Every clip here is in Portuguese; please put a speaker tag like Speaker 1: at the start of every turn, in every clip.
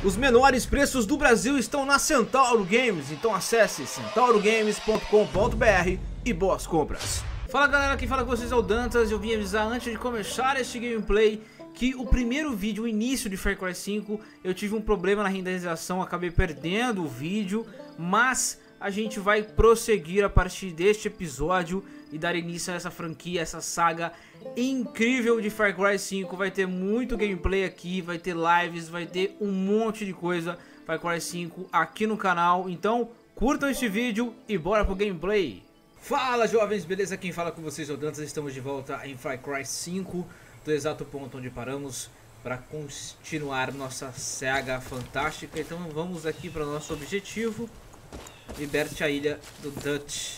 Speaker 1: Os menores preços do Brasil estão na Centauro Games, então acesse centaurogames.com.br e boas compras. Fala galera, quem fala com vocês é o Dantas. Eu vim avisar antes de começar este gameplay que o primeiro vídeo, o início de Far Cry 5, eu tive um problema na renderização, acabei perdendo o vídeo, mas a gente vai prosseguir a partir deste episódio e dar início a essa franquia, essa saga incrível de Far Cry 5. Vai ter muito gameplay aqui, vai ter lives, vai ter um monte de coisa Far Cry 5 aqui no canal. Então curtam este vídeo e bora pro gameplay. Fala jovens, beleza? Quem fala com vocês é o Dantas. Estamos de volta em Far Cry 5, do exato ponto onde paramos, para continuar nossa saga fantástica. Então vamos aqui para o nosso objetivo: liberte a ilha do Dutch.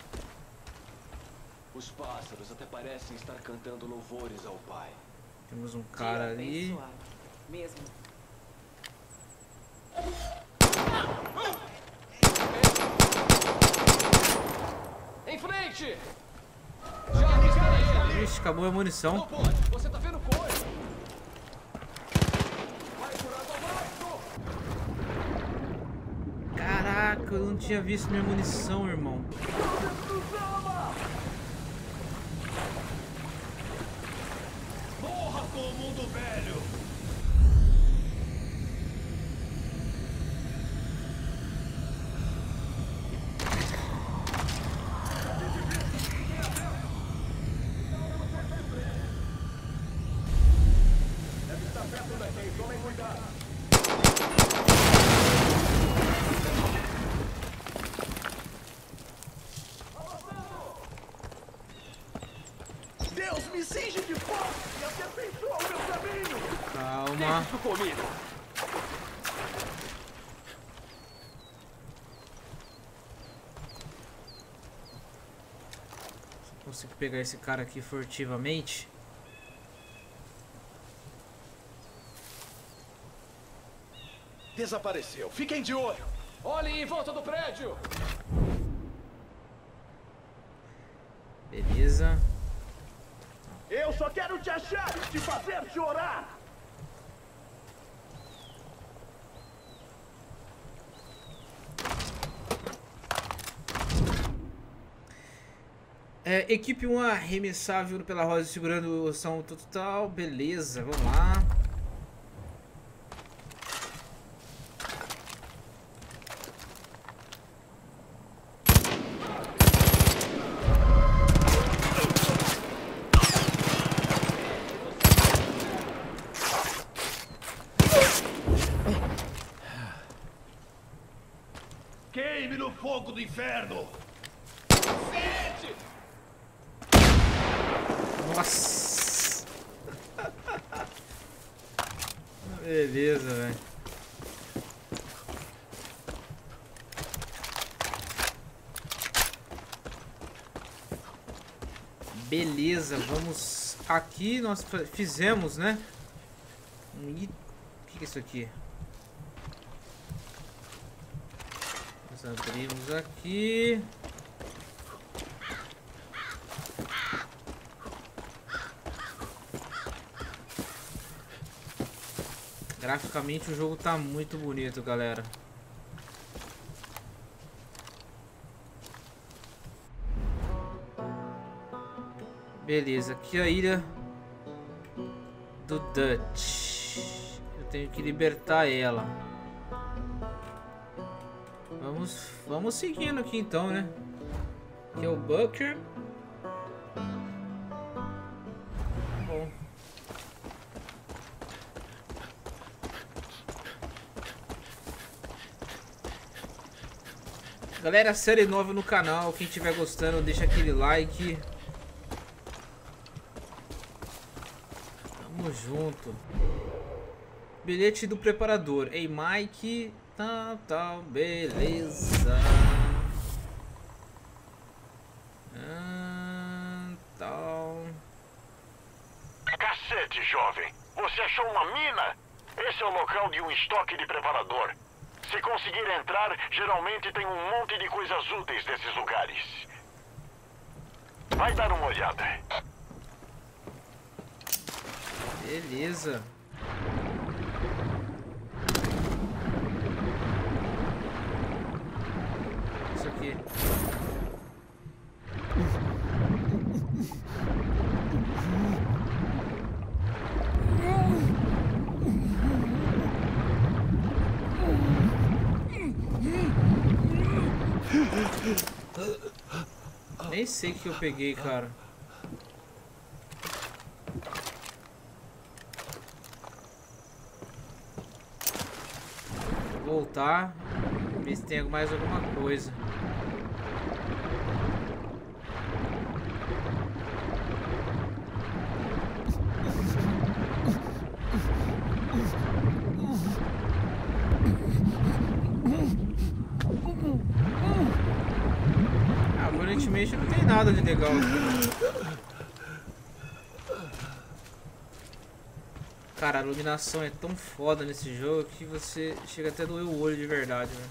Speaker 2: Os pássaros até parecem estar cantando louvores ao Pai.
Speaker 1: Temos um cara ali.
Speaker 3: Mesmo.
Speaker 2: Em frente!
Speaker 1: Ixi, acabou a munição.
Speaker 2: Não pode, você tá vendo coisa? Vai por água abaixo!
Speaker 1: Caraca, eu não tinha visto minha munição, irmão.
Speaker 2: Morra com o mundo velho! Deve estar perto daqui, tomem cuidado! Deus me cinge de fogo e aperfeiçoa o meu caminho!
Speaker 1: Calma.
Speaker 2: Isso comigo!
Speaker 1: Consigo pegar esse cara aqui furtivamente.
Speaker 2: Desapareceu. Fiquem de olho. Olhem em volta do prédio.
Speaker 1: Beleza.
Speaker 2: Eu só quero te achar e te fazer chorar.
Speaker 1: Equipe 1 arremessável pela roda segurando o som total. Beleza, vamos lá.
Speaker 2: Queime no fogo do inferno. Sente!
Speaker 1: Nossa. Beleza, velho. Beleza, vamos aqui. Nós fizemos, né? O que é isso aqui? Nós abrimos aqui. Graficamente o jogo tá muito bonito, galera. Beleza, aqui é a ilha do Dutch. Eu tenho que libertar ela. Vamos seguindo aqui então, né? Aqui é o Bunker. Bom. Galera, série nova no canal, quem estiver gostando, deixa aquele like. Tamo junto. Bilhete do preparador. Ei, Mike. Tal, beleza. Tal.
Speaker 4: Cacete, jovem. Você achou uma mina? Esse é o local de um estoque de preparador. Se conseguir entrar, geralmente tem um monte de coisas úteis nesses lugares. Vai dar uma olhada.
Speaker 1: Beleza. Nem sei o que eu peguei, cara. Vou voltar. Ver se tem mais alguma coisa. Aparentemente não tem nada de legal aqui. Cara, a iluminação é tão foda nesse jogo que você chega até a doer o olho de verdade, né?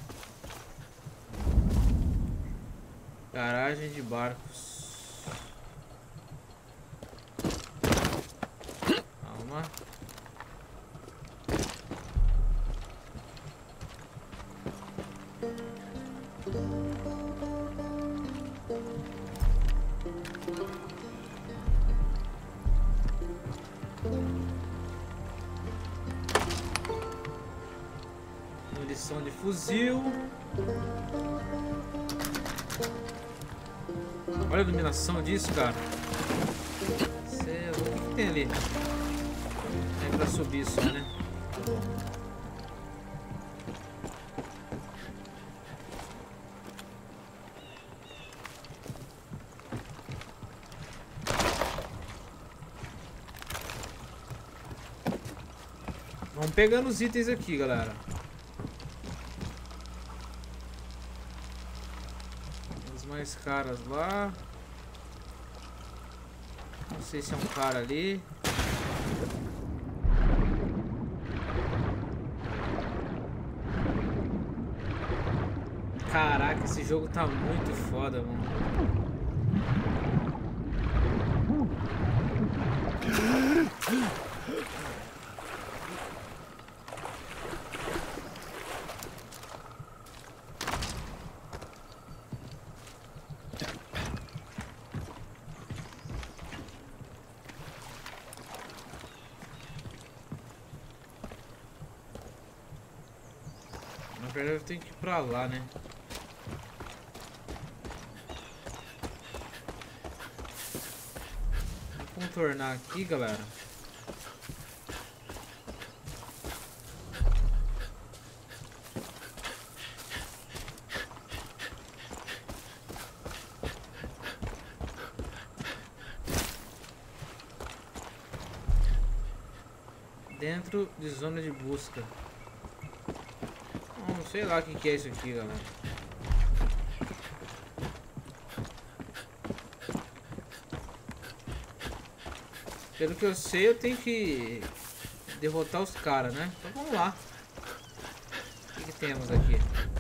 Speaker 1: Garagem de barcos. Calma. Munição de fuzil. Olha a iluminação disso, cara. O que tem ali? É pra subir só, né? Vamos pegando os itens aqui, galera. Os mais caras lá. Não sei se é um cara ali. Caraca, esse jogo tá muito foda, mano. Na verdade eu tenho que ir pra lá, né? Vou contornar aqui, galera. Dentro de zona de busca. Não sei lá o que é isso aqui, galera. Pelo que eu sei, eu tenho que derrotar os caras, né? Então vamos lá. O que temos aqui?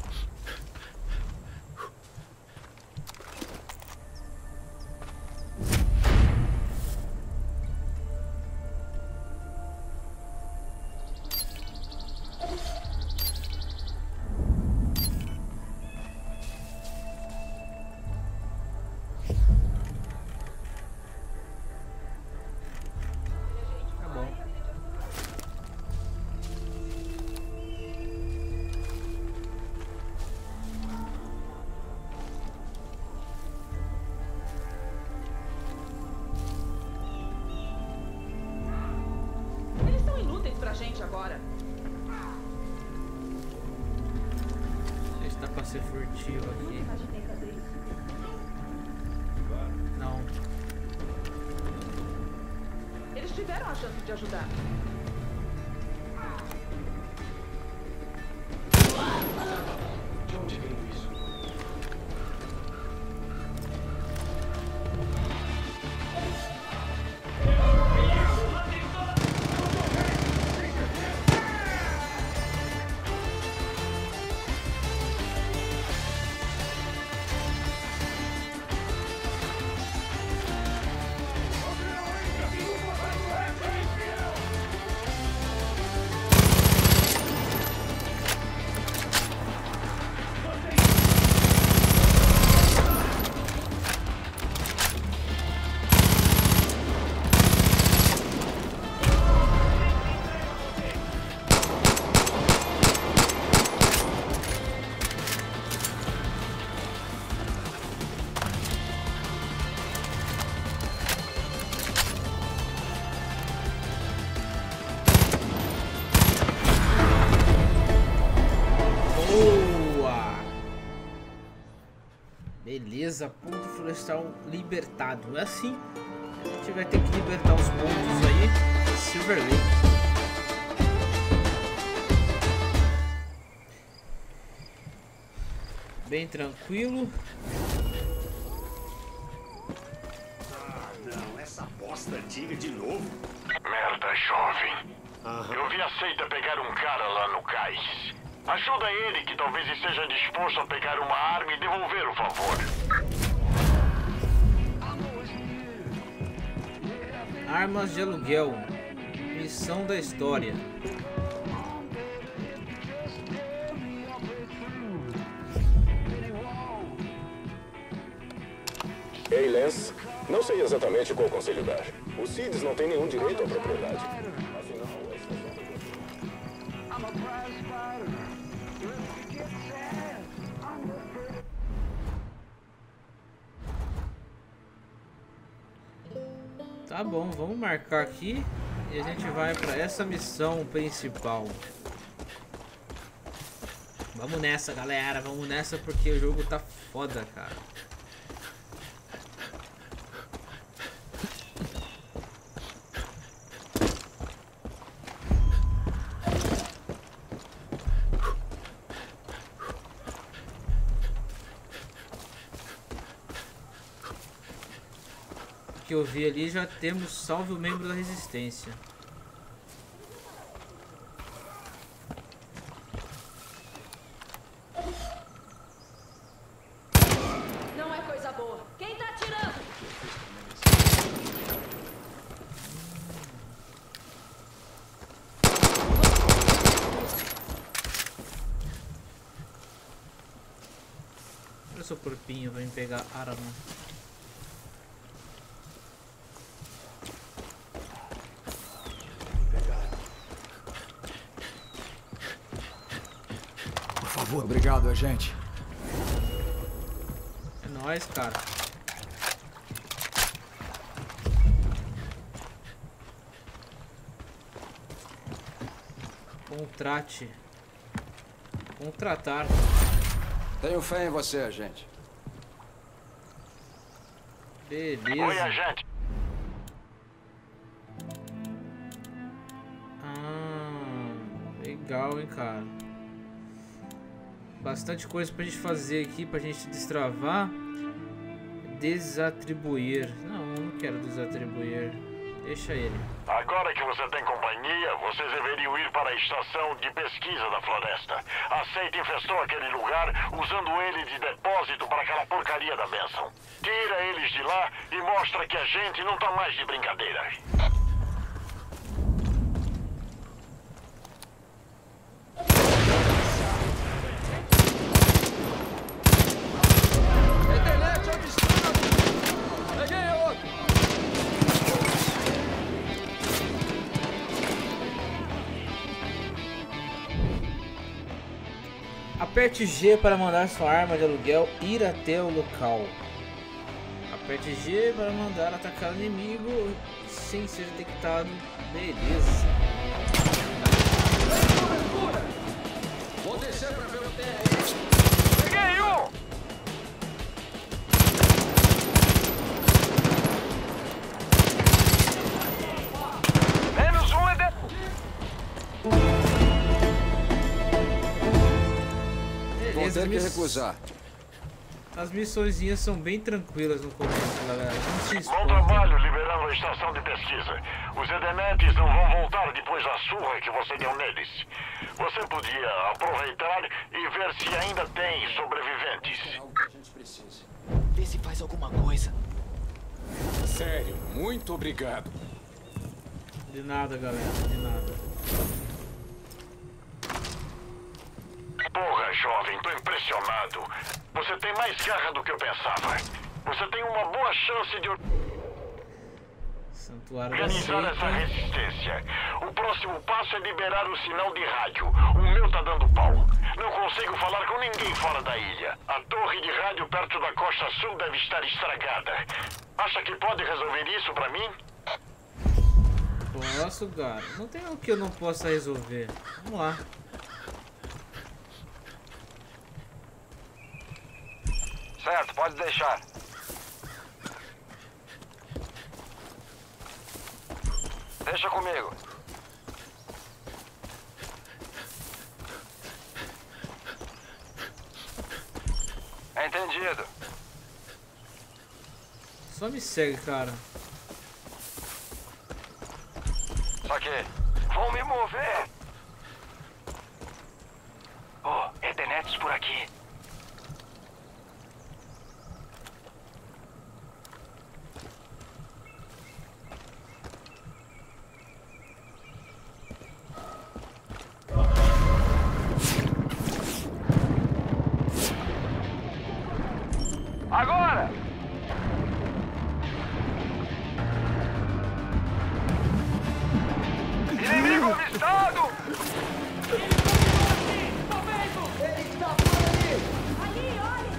Speaker 3: Gente agora.
Speaker 1: Não sei se dá pra ser furtivo aqui. Não.
Speaker 3: Eles tiveram a chance de ajudar.
Speaker 2: De onde veio isso?
Speaker 1: Beleza, ponto florestal libertado. É assim, a gente vai ter que libertar os pontos aí. Silver Lake. Bem tranquilo.
Speaker 2: Ah, não, essa bosta antiga de novo.
Speaker 4: Merda, jovem. Eu vi a seita pegar um cara lá no cais. Ajuda ele, que talvez esteja disposto a pegar uma arma e devolver o favor.
Speaker 1: Armas de aluguel. Missão da história.
Speaker 5: Ei, Lance, não sei exatamente qual conselho dar. Os Seeds não têm nenhum direito à propriedade. Afinal,
Speaker 1: Tá bom, vamos marcar aqui e a gente vai pra essa missão principal. Vamos nessa, galera, vamos nessa porque o jogo tá foda, cara. Que eu vi ali, já temos salve o membro da resistência.
Speaker 3: Não é coisa boa. Quem tá atirando?
Speaker 1: Olha o seu corpinho, vai me pegar arma.
Speaker 6: Obrigado, agente.
Speaker 1: É nóis, cara. Contrate. Contratar.
Speaker 6: Tenho fé em você, agente.
Speaker 1: Beleza.
Speaker 4: Oi, agente.
Speaker 1: Legal, hein, cara. Bastante coisa pra gente fazer aqui, pra gente destravar. Desatribuir. Não quero desatribuir. Deixa ele.
Speaker 4: Agora que você tem companhia, vocês deveriam ir para a estação de pesquisa da floresta. A seita infestou aquele lugar, usando ele de depósito para aquela porcaria da bênção. Tira eles de lá e mostra que a gente não tá mais de brincadeira.
Speaker 1: Aperte G para mandar sua arma de aluguel ir até o local. Aperte G para mandar atacar o inimigo sem ser detectado. Beleza.
Speaker 2: Vou descer pra ver o terra.
Speaker 4: Peguei um! Menos um é de...
Speaker 6: Vou ter que recusar.
Speaker 1: As missõezinhas são bem tranquilas no começo, galera. Não se
Speaker 4: Bom
Speaker 1: expõe.
Speaker 4: trabalho liberando a estação de pesquisa. Os Edenetes não vão voltar depois da surra que você deu neles. Você podia aproveitar e ver se ainda tem sobreviventes.
Speaker 6: Algo que a gente precisa.
Speaker 7: Vê se faz alguma coisa.
Speaker 8: Sério, muito obrigado.
Speaker 1: De nada, galera. De nada.
Speaker 4: Porra, jovem, tô impressionado. Você tem mais garra do que eu pensava. Você tem uma boa chance de
Speaker 1: Santuário da
Speaker 4: organizar essa
Speaker 1: seita.
Speaker 4: resistência. O próximo passo é liberar o sinal de rádio. O meu tá dando pau. Não consigo falar com ninguém fora da ilha. A torre de rádio perto da costa sul deve estar estragada. Acha que pode resolver isso pra mim?
Speaker 1: Posso, cara. Não tem o que eu não possa resolver. Vamos lá.
Speaker 6: Certo, pode deixar. Deixa comigo. Entendido.
Speaker 1: Só me segue, cara.
Speaker 6: Saquei. Vão me mover. Oh, Edenetes por aqui. Agora! Inimigo avistado!
Speaker 3: Ali, olha!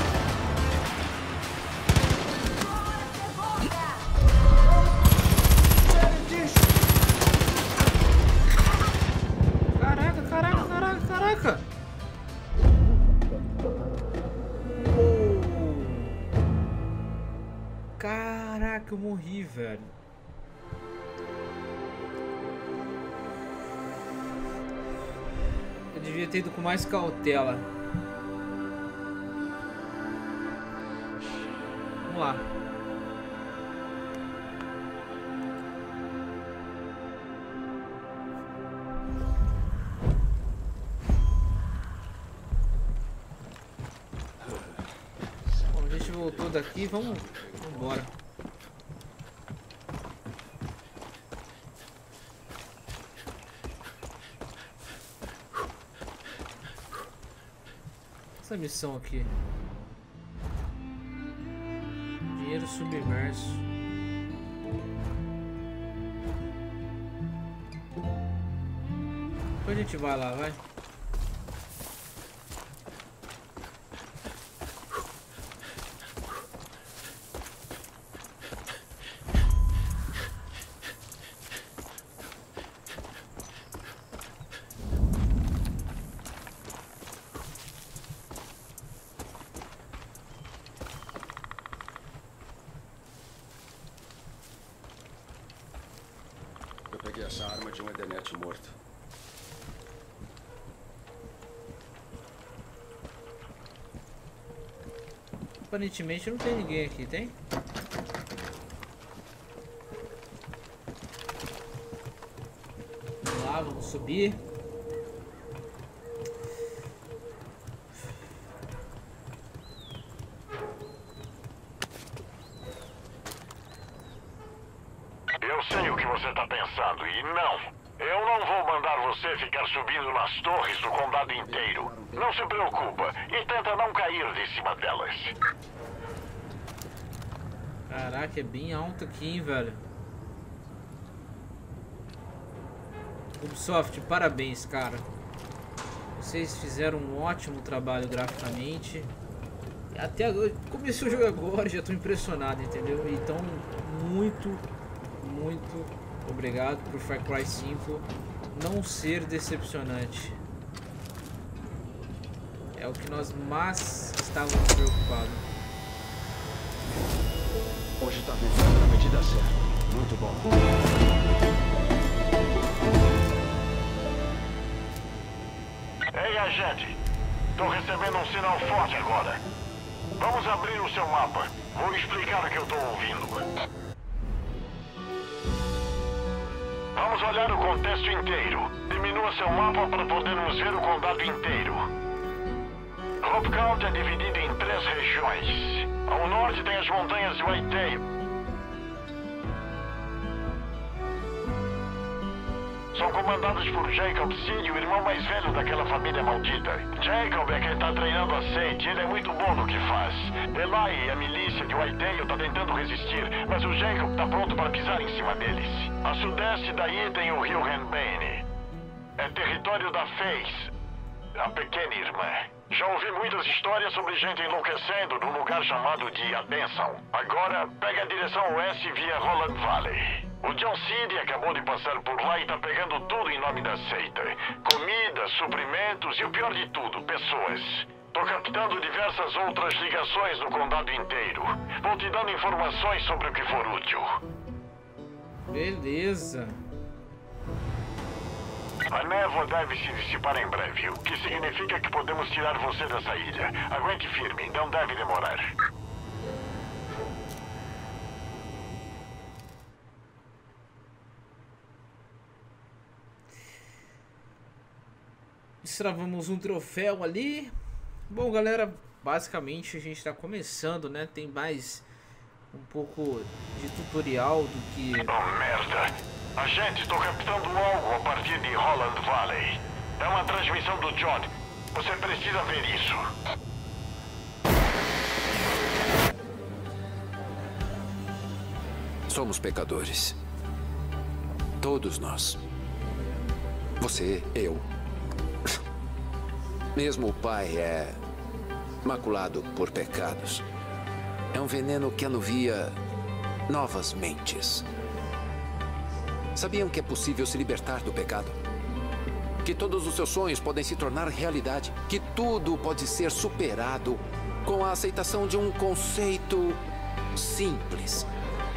Speaker 1: Caraca, caraca, caraca, caraca. Caraca, eu morri, velho. Eu devia ter ido com mais cautela. Vamos lá. Bom, a gente voltou daqui, vamos embora. Essa missão aqui. Dinheiro submerso. Depois a gente vai lá, vai.
Speaker 6: Eu peguei essa arma de um Edenete morto.
Speaker 1: Aparentemente não tem ninguém aqui, tem? Vamos lá, vamos subir.
Speaker 4: Eu sei o que você está pensando e não. Eu não vou mandar você ficar subindo nas torres do condado inteiro. Não se preocupa e tenta não cair de cima delas.
Speaker 1: Caraca, é bem alto aqui, hein, velho. Ubisoft, parabéns, cara. Vocês fizeram um ótimo trabalho graficamente. Até agora, comecei o jogo agora, já tô impressionado, entendeu? Então, muito obrigado por Far Cry 5 não ser decepcionante. É o que nós mais estávamos preocupados.
Speaker 6: Hoje tá vendo na medida certa. Muito bom.
Speaker 4: Ei, agente. Tô recebendo um sinal forte agora. Vamos abrir o seu mapa. Vou explicar o que eu tô ouvindo. Vamos olhar o contexto inteiro. Diminua seu mapa para podermos ver o condado inteiro. Hope County é dividido em 3 regiões. Ao norte tem as montanhas de Whitetail. São comandados por Jacob Seed, o irmão mais velho daquela família maldita. Jacob é quem está treinando a Sage. Ele é muito bom no que faz. Eli e a milícia de Whitetail está tentando resistir, mas o Jacob está pronto para pisar em cima deles. A sudeste daí tem o rio Henbane. É território da Face, a pequena irmã. Já ouvi muitas histórias sobre gente enlouquecendo num lugar chamado de A Bênção. Agora, pega a direção oeste via Roland Valley. O John Seed acabou de passar por lá e tá pegando tudo em nome da seita. Comida, suprimentos e o pior de tudo, pessoas. Tô captando diversas outras ligações no condado inteiro. Vou te dando informações sobre o que for útil.
Speaker 1: Beleza.
Speaker 4: A névoa deve se dissipar em breve, o que significa que podemos tirar você dessa ilha. Aguente firme, não deve demorar.
Speaker 1: Destravamos um troféu ali. Bom, galera, basicamente a gente está começando, né? Tem mais um pouco de tutorial do que...
Speaker 4: Oh, merda! Agente, tô captando algo a partir de Holland Valley. É uma transmissão do John. Você precisa ver isso.
Speaker 9: Somos pecadores. Todos nós. Você, eu. Mesmo o pai é maculado por pecados. É um veneno que anuvia novas mentes. Sabiam que é possível se libertar do pecado? Que todos os seus sonhos podem se tornar realidade? Que tudo pode ser superado com a aceitação de um conceito simples.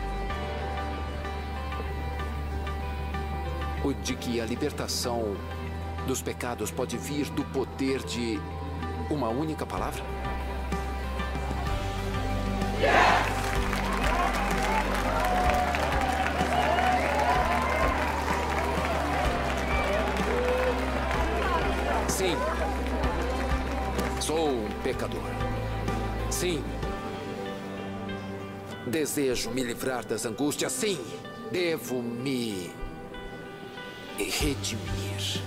Speaker 9: O de que a libertação dos pecados pode vir do poder de uma única palavra? Sim. Sou um pecador. Sim. Desejo me livrar das angústias. Sim. Devo me redimir.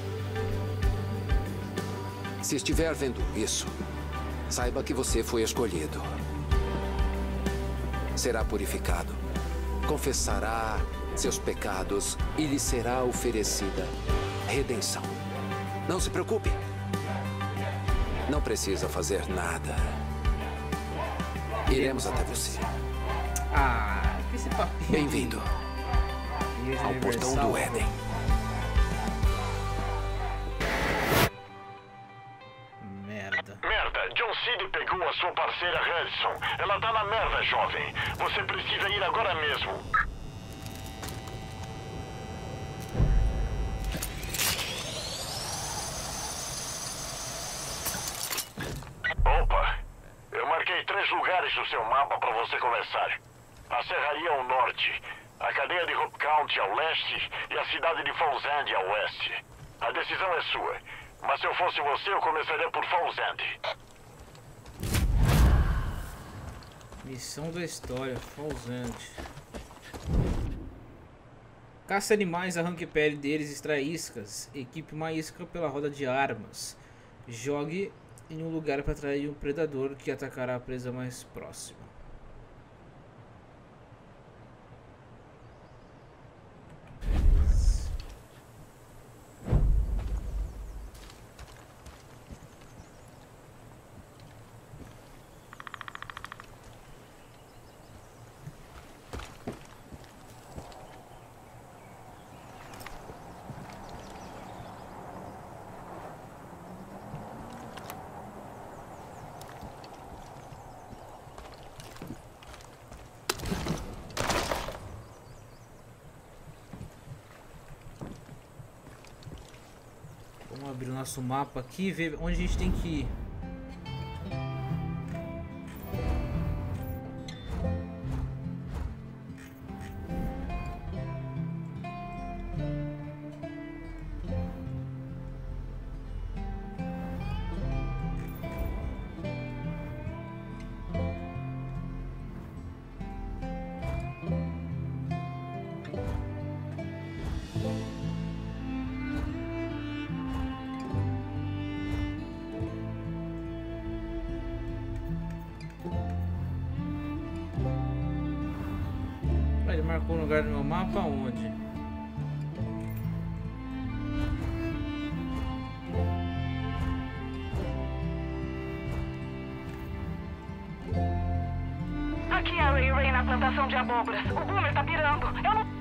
Speaker 9: Se estiver vendo isso, saiba que você foi escolhido. Será purificado, confessará seus pecados e lhe será oferecida redenção. Não se preocupe. Não precisa fazer nada. Iremos até você.
Speaker 1: Ah, que esse papinho.
Speaker 9: Bem-vindo ao portão do Éden.
Speaker 4: Merda, John Cid pegou a sua parceira Harrison. Ela tá na merda, jovem. Você precisa ir agora mesmo. Opa, eu marquei 3 lugares no seu mapa para você começar. A Serraria ao norte, a cadeia de Hope County ao leste e a cidade de Falls End ao oeste. A decisão é sua. Mas se eu fosse você, eu começaria por Falls End.
Speaker 1: Missão da história, Falls End. Caça animais, arranque pele deles, extrai iscas. Equipe uma isca pela roda de armas. Jogue em um lugar para atrair um predador que atacará a presa mais próxima. Vamos abrir o nosso mapa aqui e ver onde a gente tem que ir. Ele marcou um lugar no meu mapa onde?
Speaker 3: Aqui é a Ray na plantação de abóboras. O Boomer tá pirando. Eu não...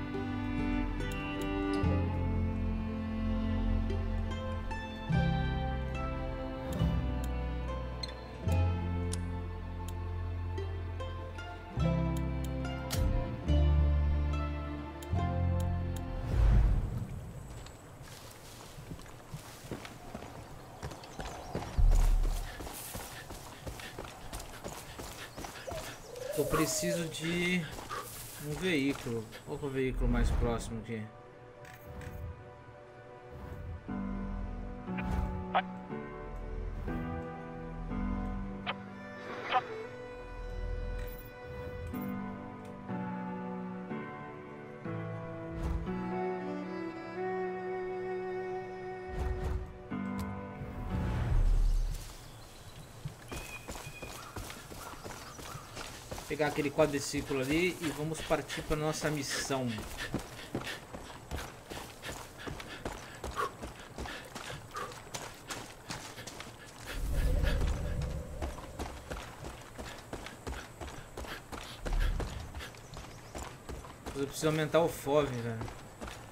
Speaker 1: eu preciso de um veículo. Qual que é o veículo mais próximo aqui? Pegar aquele quadriciclo ali e vamos partir para nossa missão. Eu preciso aumentar o FOV, velho.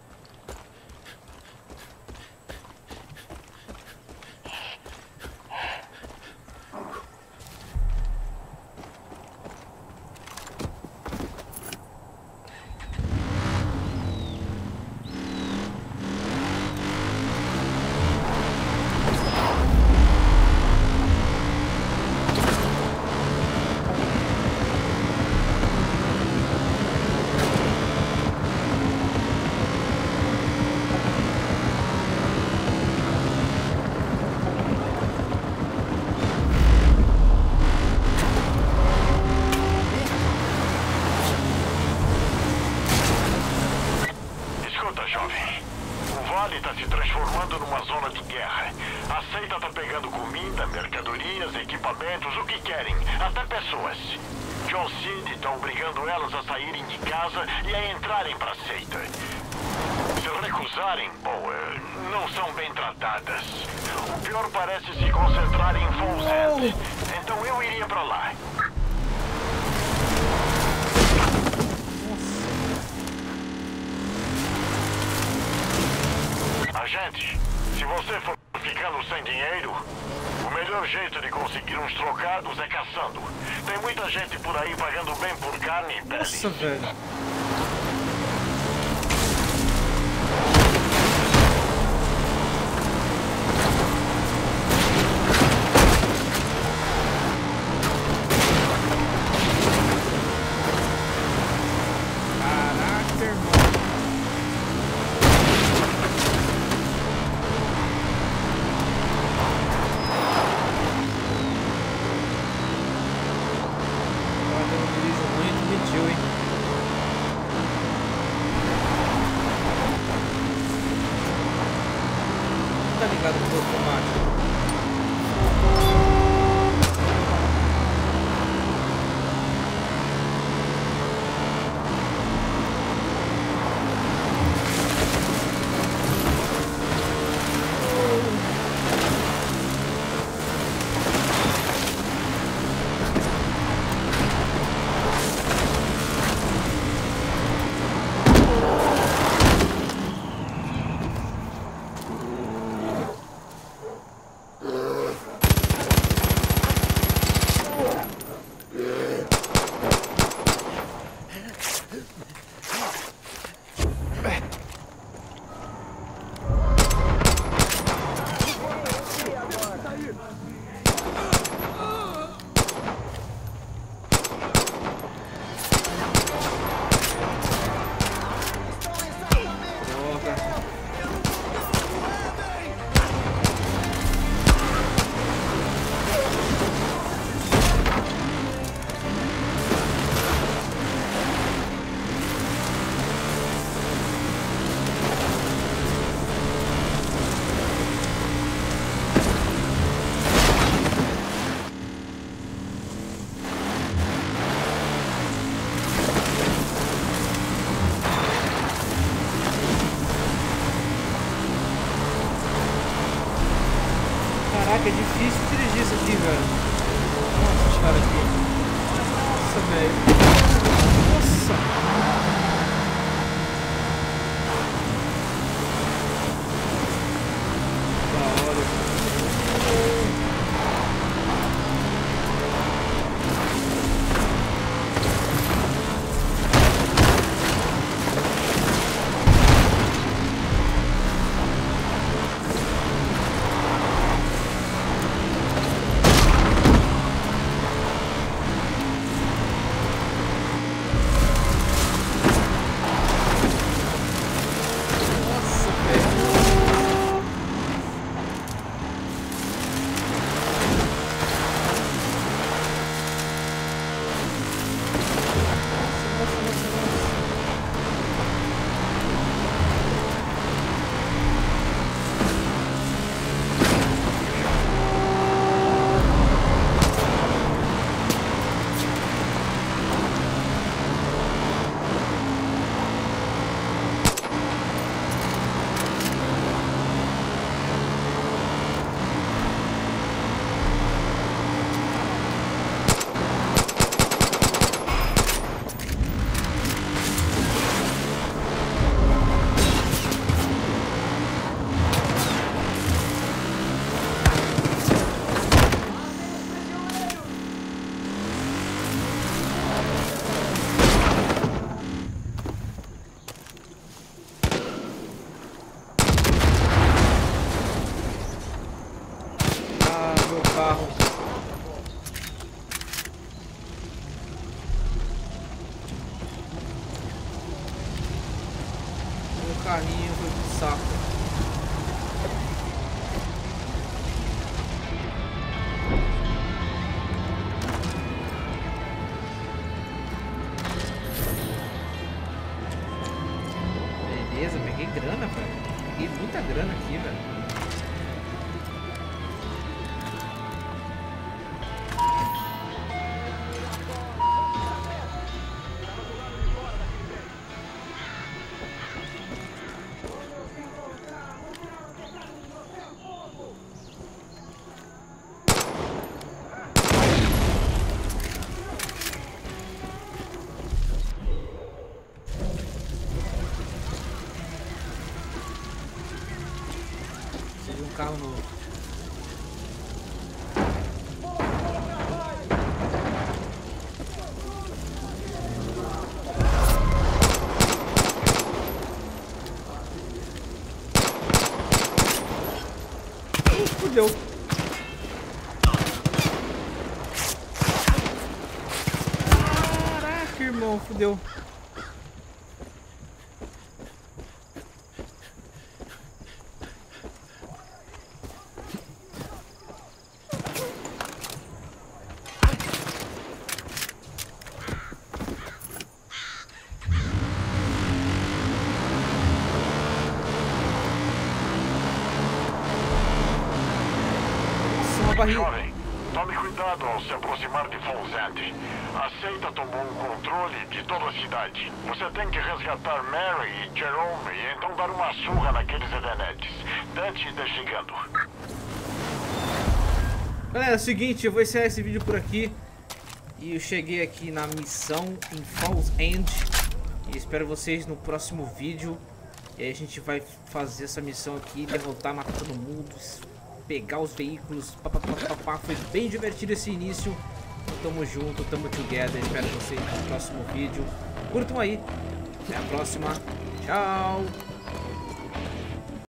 Speaker 4: Está se transformando numa zona de guerra. A seita está pegando comida, mercadorias, equipamentos, o que querem, até pessoas. John Cid está obrigando elas a saírem de casa e a entrarem para a seita. Se recusarem, bom, não são bem tratadas. O pior parece se concentrar em Falls. Então eu iria para lá. Agente, se você for ficando sem dinheiro, o melhor jeito de conseguir uns trocados é caçando. Tem muita gente por aí pagando bem por carne e pele.
Speaker 1: Nossa, velho. Caraca, irmão. Tá ligado com o automático. Caraca, é difícil dirigir isso aqui, velho. Nossa, esse cara aqui. Nossa, velho. Nossa. Da hora. carro. Meu carrinho foi pro saco. Beleza, peguei grana, velho. Peguei muita grana aqui, velho. Um carro novo. Fudeu. Caraca, irmão, fudeu.
Speaker 4: Jovem, tome cuidado ao se aproximar de Fonzente. A seita tomou o controle de toda a cidade. Você tem que resgatar Mary e Jerome e então dar uma surra naqueles edenetes. Dante está chegando.
Speaker 1: Galera, é o seguinte, eu vou encerrar esse vídeo por aqui. E eu cheguei aqui na missão em Falls End. E espero vocês no próximo vídeo. E aí a gente vai fazer essa missão aqui, derrotar, matar todo mundo, pegar os veículos, papapá. Foi bem divertido esse início. Tamo junto, tamo together. Espero vocês no próximo vídeo. Curtam aí. Até a próxima. Tchau.